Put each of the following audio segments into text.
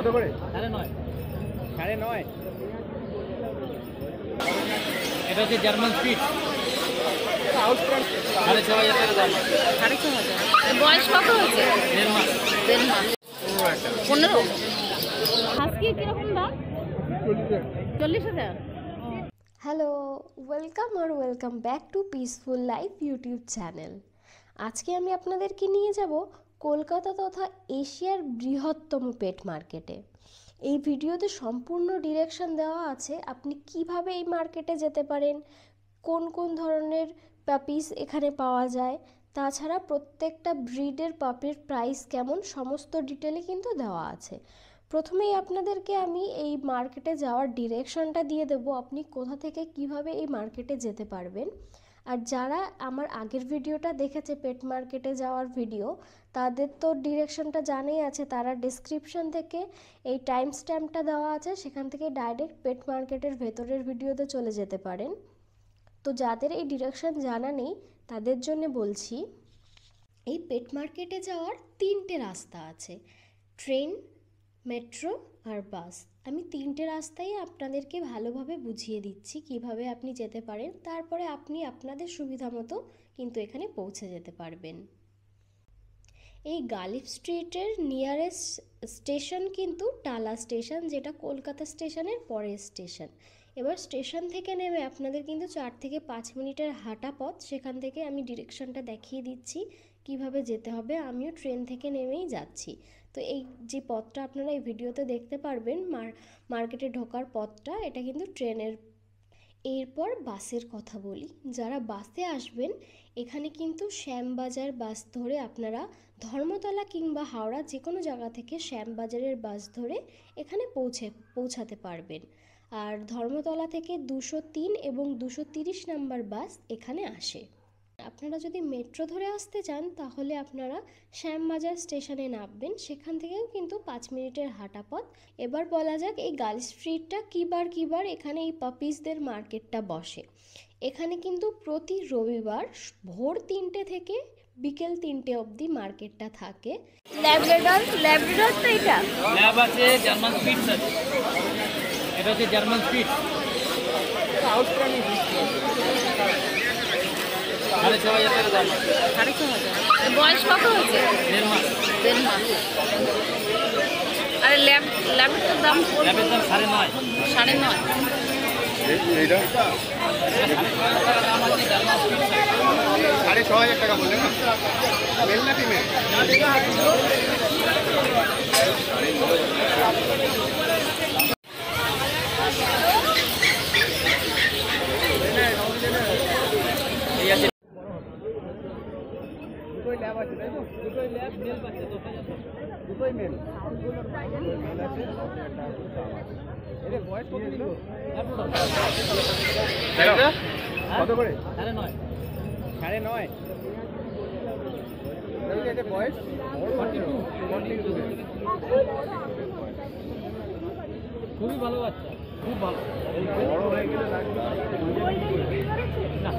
কত করে? 9.5 9.5। এটা হচ্ছে জার্মান স্পিটস। হাউস প্রাইস 6,500 টাকা দাম। 6,500। বয়স কত হয়েছে? 1.5 মাস। 1.5 মাস। 15। হাস্কি কিরকম দাম? 40,000। Hello, welcome back to peaceful life YouTube channel. আজকে আমি আপনাদেরকে নিয়ে যাব কলকাতা তথা এশিয়ার বৃহত্তম পেট মার্কেটে। এই ভিডিওতে সম্পূর্ণ ডিরেকশন দেওয়া আছে আপনি কিভাবে এই মার্কেটে যেতে পারেন, কোন কোন ধরনের পাপিস এখানে পাওয়া যায়, তাছাড়া প্রত্যেকটা ব্রিডের পাপির প্রাইস কেমন, সমস্ত ডিটেলে কিন্তু দেওয়া আছে। প্রথমেই আপনাদেরকে আমি এই মার্কেটে যাওয়ার ডিরেকশনটা দিয়ে দেবো, আপনি কোথা থেকে কিভাবে এই মার্কেটে যেতে পারবেন। আর যারা আমার আগের ভিডিওটা দেখেছে পেট মার্কেটে যাওয়ার ভিডিও, তাদের তো ডিরেকশনটা জানাই আছে, তারা ডেসক্রিপশন থেকে এই টাইম স্ট্যাম্পটা দেওয়া আছে, সেখান থেকে ডাইরেক্ট পেট মার্কেটের ভেতরের ভিডিওতে চলে যেতে পারেন। তো যাদের এই ডিরেকশন জানা নেই তাদের জন্য বলছি, এই পেট মার্কেটে যাওয়ার 3টে রাস্তা আছে, ট্রেন, মেট্রো আর বাস। আমি 3টে রাস্তাই আপনাদেরকে ভালোভাবে বুঝিয়ে দিচ্ছি কিভাবে আপনি যেতে পারেন, তারপরে আপনি আপনাদের সুবিধা মতো কিন্তু এখানে পৌঁছে যেতে পারবেন। এই গালিফ স্ট্রিটের নিয়ারেস্ট স্টেশন কিন্তু টালা স্টেশন, যেটা কলকাতা স্টেশনের পরের স্টেশন। এবার স্টেশন থেকে নেমে আপনাদের কিন্তু 4 থেকে 5 মিনিটের হাঁটা পথ, সেখান থেকে আমি ডিরেকশনটা দেখিয়ে দিচ্ছি কিভাবে যেতে হবে। আমিও ট্রেন থেকে নেমেই যাচ্ছি। তো এই যে পথটা আপনারা এই ভিডিওতে দেখতে পারবেন, মার্কেটে ঢোকার পথটা, এটা কিন্তু ট্রেনের। এরপর বাসের কথা বলি, যারা বাসে আসবেন এখানে কিন্তু শ্যামবাজার বাস ধরে আপনারা ধর্মতলা কিংবা হাওড়া যে কোনো জায়গা থেকে শ্যামবাজারের বাস ধরে এখানে পৌঁছাতে পারবেন। আর ধর্মতলা থেকে 203 এবং 230 নাম্বার বাস এখানে আসে। আপনারা যদি মেট্রো ধরে আসতে চান তাহলে আপনারা শ্যামবাজার স্টেশনে নামবেন, সেখান থেকেও কিন্তু 5 মিনিটের হাঁটা পথ। এবার বলা যাক এই গার্ল স্ট্রিটটা কিবার এখানে এই পাপিসদের মার্কেটটা বসে। এখানে কিন্তু প্রতি রবিবার ভোর 3টে থেকে বিকেল 3টে অবধি মার্কেটটা থাকে। ল্যাব্রাডর তো এটা ল্যাব আছে, জার্মান স্পিটস আছে। এটা হচ্ছে জার্মান স্পিটস। হাউস প্রাইস 6,500 টাকা দাম। 6,500। বয়স কত হয়েছে? 1.5 মাস। 1.5 মাস। আর ল্যাবের দাম? ল্যাবের দাম 9.5। 9.5। এইটা 6,500 টাকা বললেন না? মেল না ফিমেল? দুটোই ল্যাব আছে তাই তো? দুটোই ল্যাব, মেল পাচ্ছে 10,000 টাকা। দুটোই মেল আছে। এর বয়স কত ছিল? কত করে? 9.5। 9.5। এর বয়স 42। খুবই ভালো বাচ্চা, খুব ভালো। বড় হয়ে গেলে না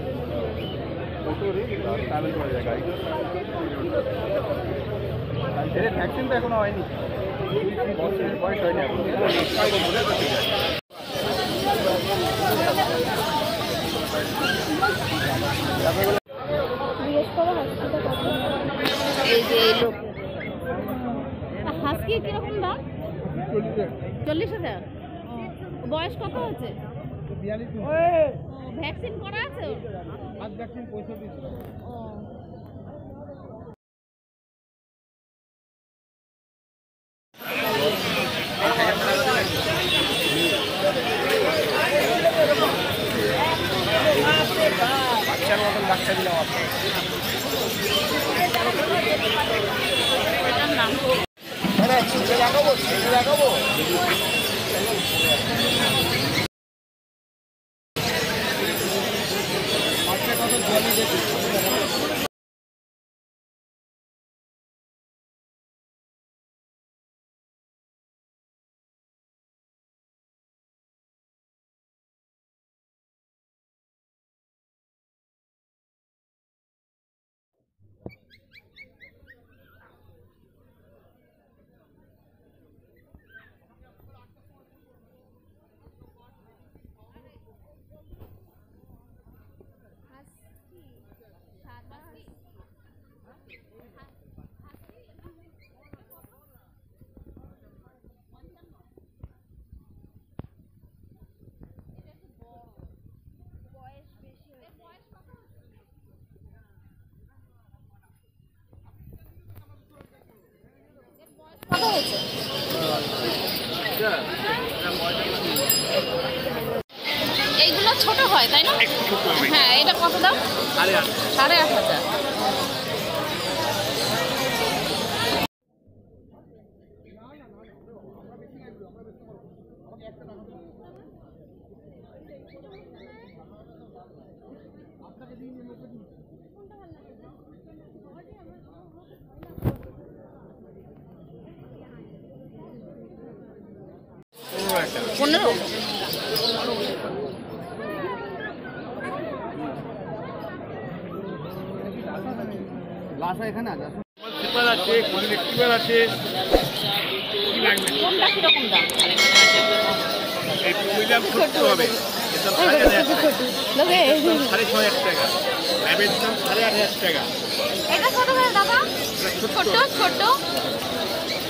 ভ্যাকসিন তো এখনো হয়নি, বছরের বয়স হয়নি এখন। এই যে লোক হাস্কি কিরকম দাম? 40,000। বয়স কত হচ্ছে? 42। ভ্যাকসিন করা আছে? First vaccine 65। বাচ্চার মতন বাচ্চা দিলাম আপনার। এটার নাম লাগাবো। বাচ্চা কত জলই দেখি। এইগুলো ছোট হয় তাই না? হ্যাঁ, এটা কত দাম? 8,500। পনেরো। এখানে আছে সিপার আছে, কোয়ালিটির আছে। কোনটা কিরকম দাম? এই মিডিয়াম ছোট হবে, এটা 6,500 টাকা। ল্যাবের দাম 8,500 টাকা। এটা কত করে দাদা? ছোট ছোট